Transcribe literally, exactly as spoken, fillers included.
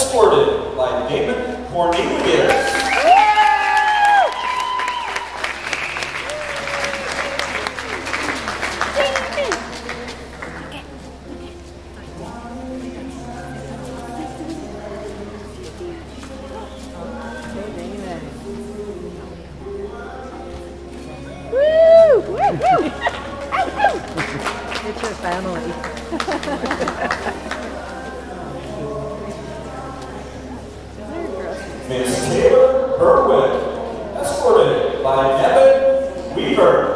escorted by Damon Cornelius. It's your family. Miss Taylor Berwick, escorted by Evan Weaver.